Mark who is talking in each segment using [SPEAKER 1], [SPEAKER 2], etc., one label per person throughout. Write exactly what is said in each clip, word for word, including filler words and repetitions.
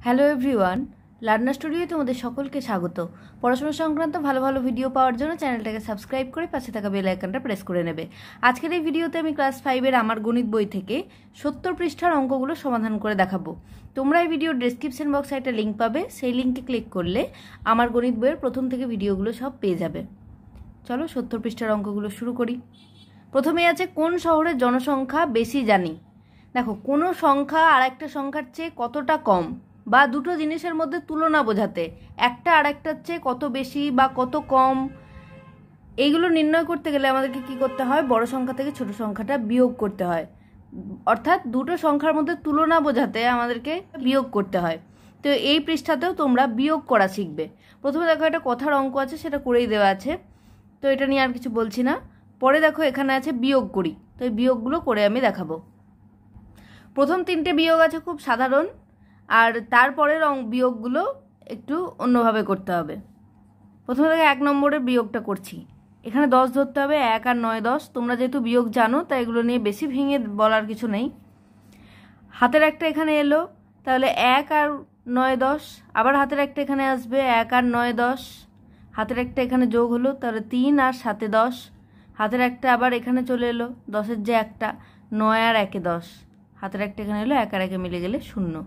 [SPEAKER 1] Hello everyone, learner স্টুডিওতে তোমাদের সকলকে স্বাগত। পড়াশোনা সংক্রান্ত ভালো ভালো ভিডিও পাওয়ার জন্য চ্যানেলটাকে সাবস্ক্রাইব করে পাশে থাকা বেল আইকনটা প্রেস করে নেবে। আজকের এই ভিডিওতে আমি ক্লাস ফাইভের আমার গণিত বই থেকে সত্তর পৃষ্ঠার অঙ্কগুলো সমাধান করে দেখাবো। তোমরা এই ভিডিওর ডেসক্রিপশন বক্সে একটা লিঙ্ক পাবে, সেই লিঙ্কে ক্লিক করলে আমার গণিত বইয়ের প্রথম থেকে ভিডিওগুলো সব পেয়ে যাবে। চলো সত্তর পৃষ্ঠার অঙ্কগুলো শুরু করি। প্রথমে আছে কোন শহরের জনসংখ্যা বেশি জানি। দেখো, কোনো সংখ্যা আর একটা সংখ্যার চেয়ে কতটা কম বা দুটো জিনিসের মধ্যে তুলনা বোঝাতে একটা আর একটার চেয়ে কত বেশি বা কত কম, এইগুলো নির্ণয় করতে গেলে আমাদেরকে কি করতে হয়? বড় সংখ্যা থেকে ছোট সংখ্যাটা বিয়োগ করতে হয়। অর্থাৎ দুটো সংখ্যার মধ্যে তুলনা বোঝাতে আমাদেরকে বিয়োগ করতে হয়। তো এই পৃষ্ঠাতেও তোমরা বিয়োগ করা শিখবে। প্রথমে দেখো একটা কথার অঙ্ক আছে, সেটা করেই দেওয়া আছে, তো এটা নিয়ে আর কিছু বলছি না। পরে দেখো এখানে আছে বিয়োগ করি, তো এই বিয়োগগুলো করে আমি দেখাবো। প্রথম তিনটে বিয়োগ আছে খুব সাধারণ, আর তারপরের বিয়োগগুলো একটু অন্যভাবে করতে হবে। প্রথমে দেখো এক নম্বরের বিয়োগটা করছি। এখানে দশ ধরতে হবে, এক আর নয় দশ। তোমরা যেহেতু বিয়োগ জানো তাই এগুলো নিয়ে বেশি ভেঙে বলার কিছু নেই। হাতের একটা এখানে এলো, তাহলে এক আর নয় দশ। আবার হাতের একটা এখানে আসবে, এক আর নয় দশ। হাতের একটা এখানে যোগ হলো, তাহলে তিন আর সাতে দশ। হাতের একটা আবার এখানে চলে এলো, দশের যে একটা, নয় আর একে দশ। হাতের একটা এখানে এলো, এক আর একে মিলে গেলে শূন্য।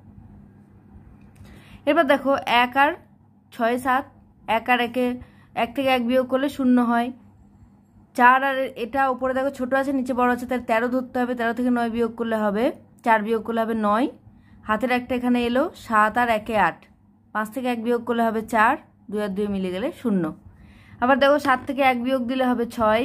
[SPEAKER 1] এবার দেখো এক আর ছয় সাত, এক আর একে এক থেকে এক বিয়োগ করলে শূন্য হয়। চার আর এটা উপরে দেখো ছোট আছে নিচে বড় আছে, তাহলে তেরো ধরতে হবে। তেরো থেকে নয় বিয়োগ করলে হবে, চার বিয়োগ করলে হবে নয়। হাতের একটা এখানে এলো, সাত আর একে আট। পাঁচ থেকে এক বিয়োগ করলে হবে চার, দুই আর দুই মিলে গেলে শূন্য। আবার দেখো সাত থেকে এক বিয়োগ দিলে হবে ছয়,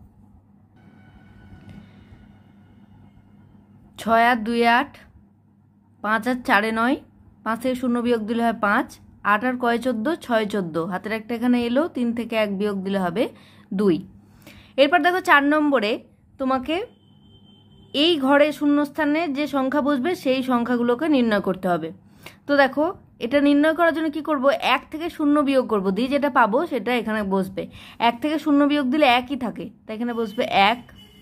[SPEAKER 1] ছয় আর দুই আট। পাঁচ আর চারে নয়, পাঁচ থেকে শূন্য বিয়োগ দিলে হয় পাঁচ। আট আর কয় চোদ্দো, ছয় চোদ্দো। হাতের একটা এখানে এলো, তিন থেকে এক বিয়োগ দিলে হবে দুই। এরপর দেখো চার নম্বরে তোমাকে এই ঘরে শূন্যস্থানে যে সংখ্যা বসবে সেই সংখ্যাগুলোকে নির্ণয় করতে হবে। তো দেখো এটা নির্ণয় করার জন্য কি করব? এক থেকে শূন্য বিয়োগ করব, দিয়ে যেটা পাবো সেটা এখানে বসবে। এক থেকে শূন্য বিয়োগ দিলে একই থাকে, তাই এখানে বসবে এক।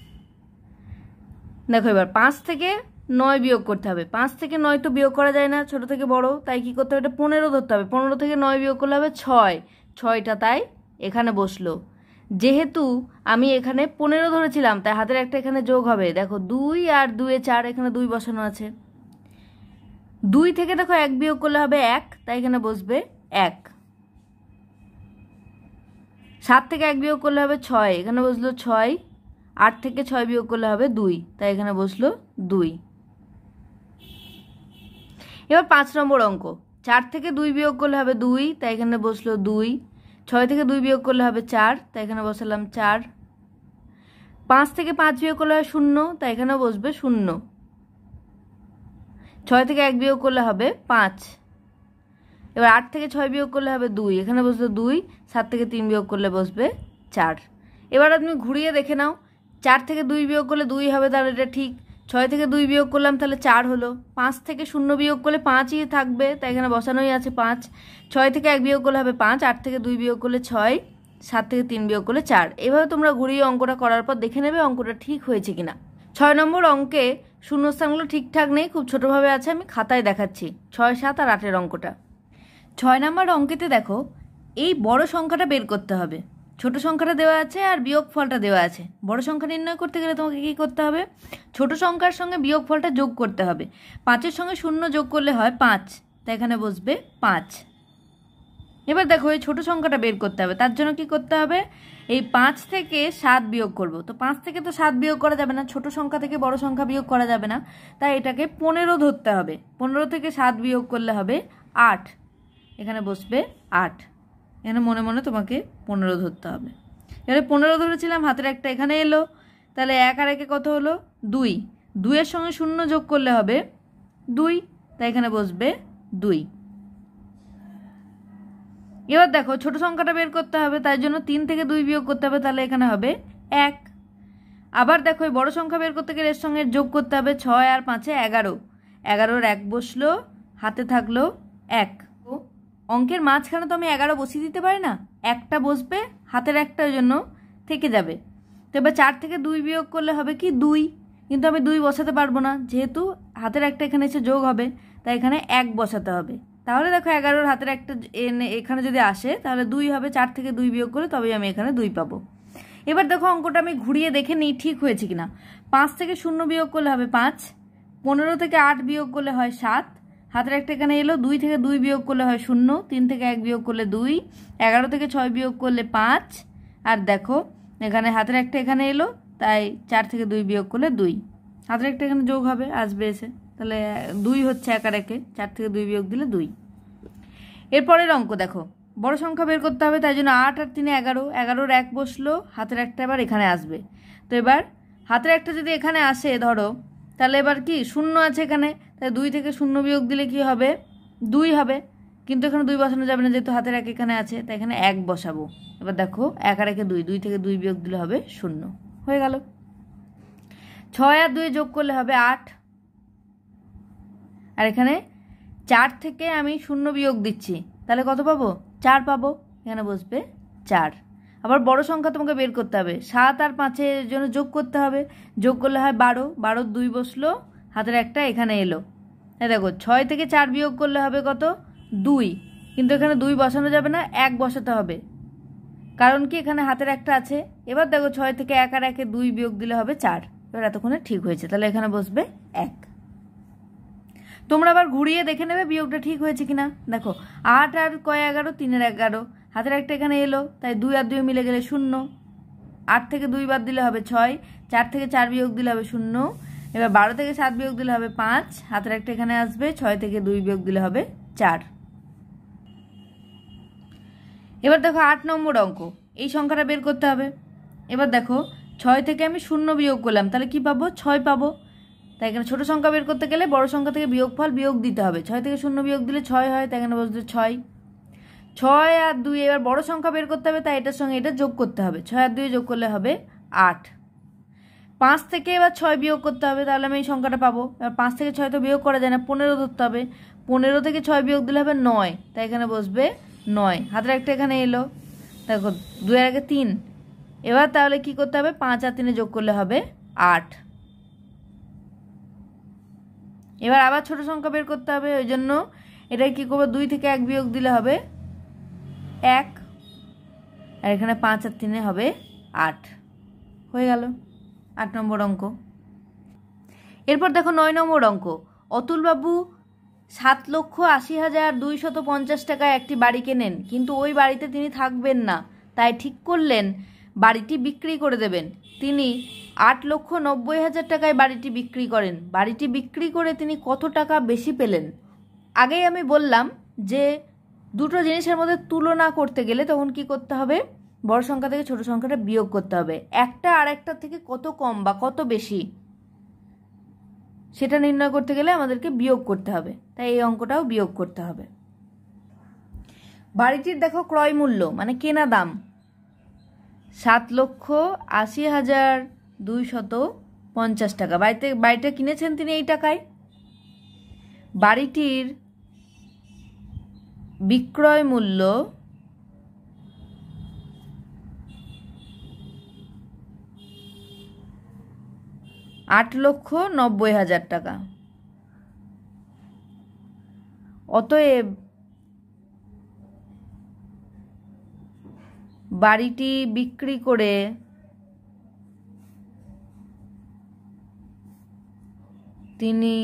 [SPEAKER 1] দেখো এবার পাঁচ থেকে নয় বিয়োগ করতে হবে। পাঁচ থেকে নয় তো বিয়োগ করা যায় না, ছোট থেকে বড়, তাই কি করতে হবে? এটা পনেরো ধরতে হবে। পনেরো থেকে নয় বিয়োগ করলে হবে ছয়, ছয়টা তাই এখানে বসলো। যেহেতু আমি এখানে পনেরো ধরেছিলাম তাই হাতের একটা এখানে যোগ হবে। দেখো দুই আর দুয়ে চার, এখানে দুই বসানো আছে। দুই থেকে দেখো এক বিয়োগ করলে হবে এক, তাই এখানে বসবে এক। সাত থেকে এক বিয়োগ করলে হবে ছয়, এখানে বসলো ছয়। আট থেকে ছয় বিয়োগ করলে হবে দুই, তাই এখানে বসলো দুই। এবার পাঁচ নম্বর অঙ্ক। চার থেকে দুই বিয়োগ করলে হবে দুই, তাই এখানে বসলো দুই। ছয় থেকে দুই বিয়োগ করলে হবে চার, তাই এখানে বসালাম চার। পাঁচ থেকে পাঁচ বিয়োগ করলে হবে শূন্য, তাই এখানে বসবে শূন্য। ছয় থেকে এক বিয়োগ করলে হবে পাঁচ। এবার আট থেকে ছয় বিয়োগ করলে হবে দুই, এখানে বসলো দুই। সাত থেকে তিন বিয়োগ করলে বসবে চার। এবার তুমি ঘুরিয়ে দেখে নাও, চার থেকে দুই বিয়োগ করলে দুই হবে, তাহলে এটা ঠিক। ছয় থেকে দুই বিয়োগ করলাম, তাহলে চার হলো। পাঁচ থেকে শূন্য বিয়োগ করলে পাঁচই থাকবে, তাই এখানে বসানোই আছে পাঁচ। ছয় থেকে এক বিয়োগ করলে হবে পাঁচ। আট থেকে দুই বিয়োগ করলে ছয়। সাত থেকে তিন বিয়োগ করলে চার। এভাবে তোমরা ঘুরিয়ে অঙ্কটা করার পর দেখে নেবে অঙ্কটা ঠিক হয়েছে কিনা। ছয় নম্বর অঙ্কে শূন্যস্থানগুলো ঠিকঠাক নেই, খুব ছোটোভাবে আছে, আমি খাতায় দেখাচ্ছি। ছয় সাত আর আটের অঙ্কটা। ছয় নম্বর অঙ্কেতে দেখো এই বড় সংখ্যাটা বের করতে হবে। ছোট সংখ্যাটা দেওয়া আছে আর বিয়োগ ফলটা দেওয়া আছে। বড় সংখ্যা নির্ণয় করতে গেলে তোমাকে কী করতে হবে? ছোট সংখ্যার সঙ্গে বিয়োগ ফলটা যোগ করতে হবে। পাঁচের সঙ্গে শূন্য যোগ করলে হয় পাঁচ, তাই এখানে বসবে পাঁচ। এবার দেখো এই ছোট সংখ্যাটা বের করতে হবে, তার জন্য কি করতে হবে? এই পাঁচ থেকে সাত বিয়োগ করব। তো পাঁচ থেকে তো সাত বিয়োগ করা যাবে না, ছোট সংখ্যা থেকে বড় সংখ্যা বিয়োগ করা যাবে না, তাই এটাকে পনেরো ধরতে হবে। পনেরো থেকে সাত বিয়োগ করলে হবে আট, এখানে বসবে আট। এখানে মনে মনে তোমাকে পনেরো ধরতে হবে। এবারে পনেরো ধরেছিলাম, হাতের একটা এখানে এলো, তাহলে এক আর একে কত হলো? দুই। দুইয়ের সঙ্গে শূন্য যোগ করলে হবে দুই, তাই এখানে বসবে দুই। এবার দেখো ছোট সংখ্যাটা বের করতে হবে, তাই জন্য তিন থেকে দুই বিয়োগ করতে হবে, তাহলে এখানে হবে এক। আবার দেখো এই বড় সংখ্যা বের করতে গেলে এর সঙ্গে যোগ করতে হবে। ছয় আর পাঁচে এগারো, এগারোর এক বসলো, হাতে থাকলো এক। অঙ্কের মাঝখানে তো আমি এগারো বসিয়ে দিতে পারি না, একটা বসবে, হাতের একটা ওই জন্য থেকে যাবে। তো এবার চার থেকে দুই বিয়োগ করলে হবে কি দুই, কিন্তু আমি দুই বসাতে পারবো না, যেহেতু হাতের একটা এখানে এসে যোগ হবে, তাই এখানে এক বসাতে হবে। তাহলে দেখো এগারোর হাতের একটা এখানে যদি আসে তাহলে দুই হবে, চার থেকে দুই বিয়োগ করে তবেই আমি এখানে দুই পাবো। এবার দেখো অঙ্কটা আমি ঘুরিয়ে দেখে নিই ঠিক হয়েছে কিনা। পাঁচ থেকে শূন্য বিয়োগ করলে হবে পাঁচ, পনেরো থেকে আট বিয়োগ করলে হয় সাত, হাতের একটা এখানে এলো, দুই থেকে দুই বিয়োগ করলে হয় শূন্য, তিন থেকে এক বিয়োগ করলে দুই, এগারো থেকে ছয় বিয়োগ করলে পাঁচ, আর দেখো এখানে হাতের একটা এখানে এলো, তাই চার থেকে দুই বিয়োগ করলে দুই, হাতের একটা এখানে যোগ হবে আসবে এসে, তাহলে দুই হচ্ছে এক আর একে, চার থেকে দুই বিয়োগ দিলে দুই। এরপরের অঙ্ক দেখো, বড় সংখ্যা বের করতে হবে, তাই জন্য আট আর তিনে এগারো, এগারোর এক বসলো, হাতের একটা এবার এখানে আসবে। তো এবার হাতের একটা যদি এখানে আসে ধরো, তাহলে এবার কি শূন্য আছে এখানে, তাই দুই থেকে শূন্য বিয়োগ দিলে কি হবে, দুই হবে, কিন্তু এখানে দুই বসানো যাবে না যেহেতু হাতের এক এখানে আছে, তাই এখানে এক বসাবো। এবার দেখো এক আর একে দুই, দুই থেকে দুই বিয়োগ দিলে হবে শূন্য, হয়ে গেল। ছয় আর দুই যোগ করলে হবে আট, আর এখানে চার থেকে আমি শূন্য বিয়োগ দিচ্ছি, তাহলে কত পাবো, চার পাবো, এখানে বসবে চার। আবার বড় সংখ্যা তোমাকে বের করতে হবে, সাত আর পাঁচের জন্য যোগ করতে হবে, যোগ করলে হয় বারো, বারোর দুই বসলো, হাতের একটা এখানে এলো। এই দেখো ছয় থেকে চার বিয়োগ করলে হবে কত, দুই, কিন্তু এখানে দুই বসানো যাবে না, এক বসাতে হবে, কারণ কি এখানে হাতের একটা আছে। এবার দেখো ছয় থেকে এক আর একে দুই বিয়োগ দিলে হবে চার, এবার এতক্ষণে ঠিক হয়েছে, তাহলে এখানে বসবে এক। তোমরা আবার ঘুরিয়ে দেখে নেবে বিয়োগটা ঠিক হয়েছে কিনা। দেখো আট আর কয় এগারো, তিনের এগারো, হাতের একটা এখানে এলো, তাই দুই আর দুই মিলে গেলে শূন্য, আট থেকে দুই বাদ দিলে হবে ছয়, চার থেকে চার বিয়োগ দিলে হবে শূন্য, এবার বারো থেকে সাত বিয়োগ দিলে হবে পাঁচ, হাতের একটা এখানে আসবে, ছয় থেকে দুই বিয়োগ দিলে হবে চার। এবার দেখো আট নম্বর অঙ্ক, এই সংখ্যাটা বের করতে হবে। এবার দেখো ছয় থেকে আমি শূন্য বিয়োগ করলাম, তাহলে কি পাবো, ছয় পাবো। তাই এখানে ছোট সংখ্যা বের করতে গেলে বড় সংখ্যা থেকে বিয়োগফল বিয়োগ দিতে হবে, ছয় থেকে শূন্য বিয়োগ দিলে ছয় হয়, তাই এখানে বসবে ছয়। ছয় আর দুই, এবার বড় সংখ্যা বের করতে হবে, তাই এটার সঙ্গে এটা যোগ করতে হবে, ছয় আর দুই যোগ করলে হবে আট। পাঁচ থেকে এবার ছয় বিয়োগ করতে হবে, তাহলে আমি এই সংখ্যাটা পাবো। এবার পাঁচ থেকে ছয় তো বিয়োগ করা যায় না, পনেরো ধরতে হবে, পনেরো থেকে ছয় বিয়োগ দিলে হবে নয়, তাই এখানে বসবে নয়, হাতের একটা এখানে এলো, দেখো দুই আর আগে তিন, এবার তাহলে কি করতে হবে, পাঁচ আর তিনে যোগ করলে হবে আট। এবার আবার ছোট সংখ্যা বের করতে হবে, ওই জন্য এটাই কী করবো, দুই থেকে এক বিয়োগ দিলে হবে এক, আর এখানে পাঁচ আর তিনে হবে আট, হয়ে গেল আট নম্বর অঙ্ক। এরপর দেখো নয় নম্বর অঙ্ক, অতুলবাবু সাত লক্ষ আশি হাজার দুইশত পঞ্চাশ টাকায় একটি বাড়ি কেনেন, কিন্তু ওই বাড়িতে তিনি থাকবেন না, তাই ঠিক করলেন বাড়িটি বিক্রি করে দেবেন। তিনি আট লক্ষ নব্বই হাজার টাকায় বাড়িটি বিক্রি করেন, বাড়িটি বিক্রি করে তিনি কত টাকা বেশি পেলেন। আগেই আমি বললাম যে দুটো জিনিসের মধ্যে তুলনা করতে গেলে তখন কি করতে হবে, বড় সংখ্যা থেকে ছোট সংখ্যাটা বিয়োগ করতে হবে, একটা আর একটার থেকে কত কম বা কত বেশি সেটা নির্ণয় করতে গেলে আমাদেরকে বিয়োগ করতে হবে, তাই এই অঙ্কটাও বিয়োগ করতে হবে। বাড়িটির দেখো ক্রয় মূল্য মানে কেনা দাম সাত লক্ষ আশি হাজার দুইশত পঞ্চাশ টাকা, বাড়িতে বাড়িটা কিনেছেন তিনি এই টাকায়। বাড়িটির বিক্রয় মূল্য আট লক্ষ নব্বই হাজার টাকা, অতএব বাড়িটি বিক্রি করে তিনি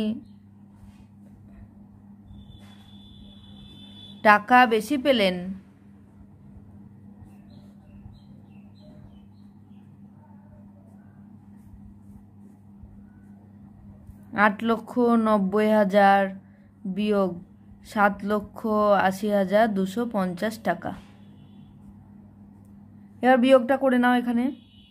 [SPEAKER 1] টাকা বেশি পেলেন আট লক্ষ নব্বই হাজার বিয়োগ সাত লক্ষ আশি হাজার দুশো পঞ্চাশ টাকা। এবার বিয়োগটা করে নাও, এখানে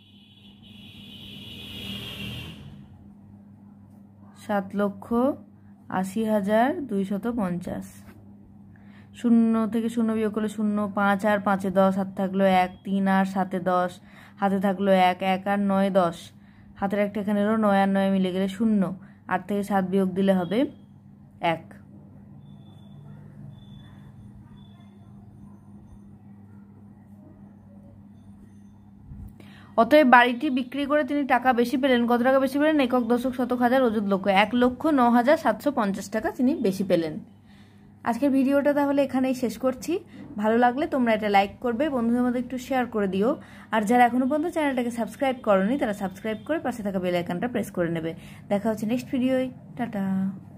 [SPEAKER 1] সাত লক্ষ আশি হাজার দুইশত পঞ্চাশ, শূন্য থেকে শূন্য বিয়োগ করলে শূন্য, পাঁচ আর পাঁচে দশ, হাতে থাকলো এক, তিন আর সাতে দশ, হাতে থাকলো এক, এক আর নয় দশ, হাতের একটা এখানে এলো, নয় আর নয় মিলে গেলে শূন্য, আট থেকে সাত বিয়োগ দিলে হবে এক। অতএব বাড়িটি বিক্রি করে তিনি টাকা বেশি পেলেন। কত টাকা বেশি পেলেন? একক, দশক, শতক, হাজার, অযুত, লক্ষ। এক লক্ষ ন হাজার সাতশো পঞ্চাশ টাকা তিনি বেশি পেলেন। আজকের ভিডিওটা তাহলে এখানেই শেষ করছি। ভালো লাগলে তোমরা এটা লাইক করবে, বন্ধুদের মধ্যে একটু শেয়ার করে দিও। আর যারা এখনো পর্যন্ত চ্যানেলটাকে সাবস্ক্রাইব করোনি তারা সাবস্ক্রাইব করে পাশে থাকা বেল আইকনটা প্রেস করে নেবে। দেখা হচ্ছে নেক্সট ভিডিওয়। টাটা।